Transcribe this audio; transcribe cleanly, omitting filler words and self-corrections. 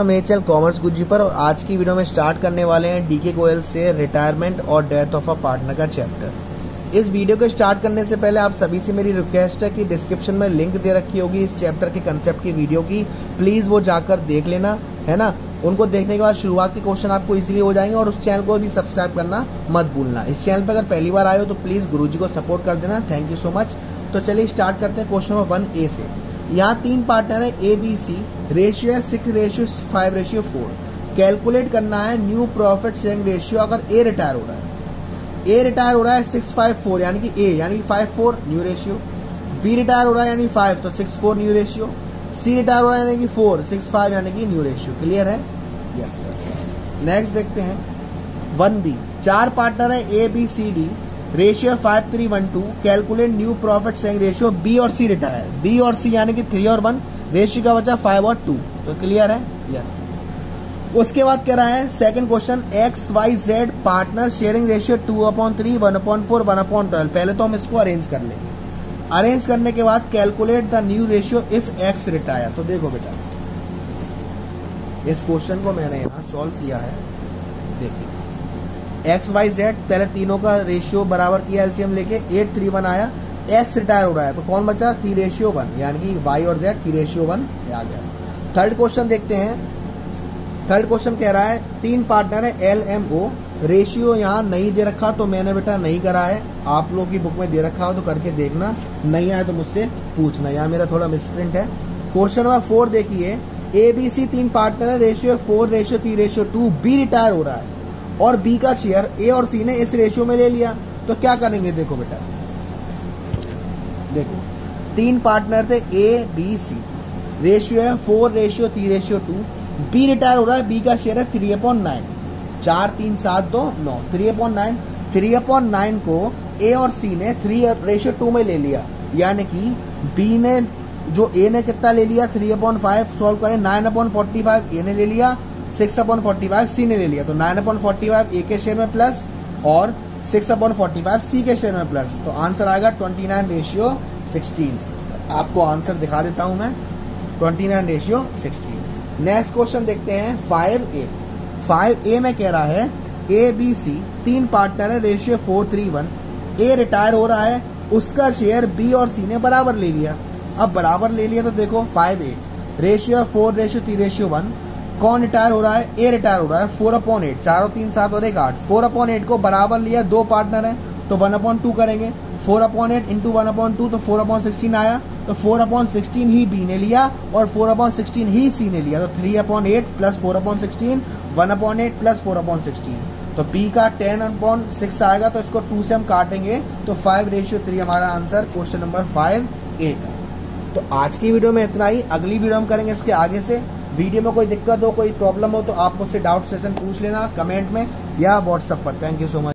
आपका मेरे channel commerce गुरुजी पर। और आज की वीडियो में स्टार्ट करने वाले हैं डीके गोयल से रिटायरमेंट और डेथ ऑफ अ पार्टनर का चैप्टर। इस वीडियो को स्टार्ट करने से पहले आप सभी से मेरी रिक्वेस्ट है कि डिस्क्रिप्शन में लिंक दे रखी होगी इस चैप्टर के कंसेप्ट की वीडियो की, प्लीज वो जाकर देख लेना, है ना। उनको देखने के बाद शुरुआत के क्वेश्चन आपको इजीली हो जाएंगे। और उस चैनल को भी सब्सक्राइब करना मत भूलना। इस चैनल पर अगर पहली बार आए हो तो प्लीज गुरुजी को सपोर्ट कर देना। Thank you so much. तो चलिए स्टार्ट करते हैं क्वेश्चन नंबर 1A से। यहाँ 3 पार्टनर है ए बी सी, रेशियो है 6:5:4। कैलकुलेट करना है न्यू प्रॉफिट शेयरिंग रेशियो अगर ए रिटायर हो रहा है। ए रिटायर हो रहा है 6:5:4 यानी कि ए यानी कि 5:4 न्यू रेशियो। बी रिटायर हो रहा है यानी 5 तो 6:4 न्यू रेशियो। सी रिटायर हो रहा है यानी कि 4 6:5 यानी कि न्यू रेशियो। क्लियर है? Yes sir. नेक्स्ट देखते हैं 1B। 4 पार्टनर है A B C D, ratio 5:3:1:2। Calculate new profit sharing ratio B और सी रिटायर। बी और सी यानी कि 3 और 1, रेशियो का बचा 5 और 2। तो क्लियर है? यस। उसके बाद कह रहा है second question, XYZ partner sharing ratio 2/3, 1/4, 1/12। पहले तो हम इसको अरेंज कर लेंगे। अरेंज करने के बाद calculate the new ratio if X retire. तो देखो बेटा, इस क्वेश्चन को मैंने यहाँ सॉल्व किया है। देखिए XYZ पहले तीनों का रेशियो बराबर किया, एलसीएम लेके 8:3:1 आया। X रिटायर हो रहा है तो कौन बचा? 3:1 यानी कि Y और Z 3:1 आ गया। थर्ड क्वेश्चन देखते हैं। थर्ड क्वेश्चन कह रहा है 3 पार्टनर है LMO, रेशियो यहाँ नहीं दे रखा तो मैंने बेटा नहीं करा है। आप लोग की बुक में दे रखा हो तो करके देखना, नहीं आया तो मुझसे पूछना, यहाँ मेरा थोड़ा मिसप्रिंट है। क्वेश्चन नंबर 4 देखिए, ABC 3 पार्टनर है, रेशियो 4:3:2। बी रिटायर हो रहा है और बी का शेयर ए और सी ने इस रेशियो में ले लिया, तो क्या करेंगे? देखो बेटा, देखो 3 पार्टनर थे A B C, रेशियो है 4:3:2। बी रिटायर हो रहा है, बी का शेयर है 3/9। 4 3 7 2 9 3/9। 3/9 को ए और सी ने 3:2 में ले लिया, यानी कि बी ने जो ए ने कितना ले लिया 3/5। सॉल्व करें 9/45 ए ने ले लिया, 6/45 सी ने ले लिया। तो 9/45 ए के शेयर में प्लस और 6/45 सी के शेयर में प्लस। तो आंसर आएगा 29:16। आपको आंसर दिखा देता हूं मैं, 29:16। नेक्स्ट क्वेश्चन देखते हैं 5A। 5A में कह रहा है ए बी सी 3 पार्टनर है, रेशियो 4:3:1। ए रिटायर हो रहा है, उसका शेयर बी और सी ने बराबर ले लिया। अब बराबर ले लिया तो देखो 5A, रेशियो 4:3:1। कौन रिटायर हो रहा है? ए रिटायर हो रहा है 4/8। 4 और 3 7 और 1 8। 4/8 को बराबर लिया, 2 पार्टनर है तो 1/2 करेंगे। 4/8 इंटू 1/2 तो 4/16 आया। तो 4/16 ही बी ने लिया और 4/16 ही सी ने लिया। तो 3/8 प्लस 4/16, 1/8 प्लस 4/16। तो बी का 10/6 आएगा। तो इसको 2 से हम काटेंगे तो 5:3 हमारा आंसर क्वेश्चन नंबर 5A का। तो आज की वीडियो में इतना ही। अगली वीडियो हम करेंगे इसके आगे से। वीडियो में कोई दिक्कत हो, कोई प्रॉब्लम हो तो आप मुझसे डाउट सेशन पूछ लेना कमेंट में या व्हाट्सएप पर। Thank you so much.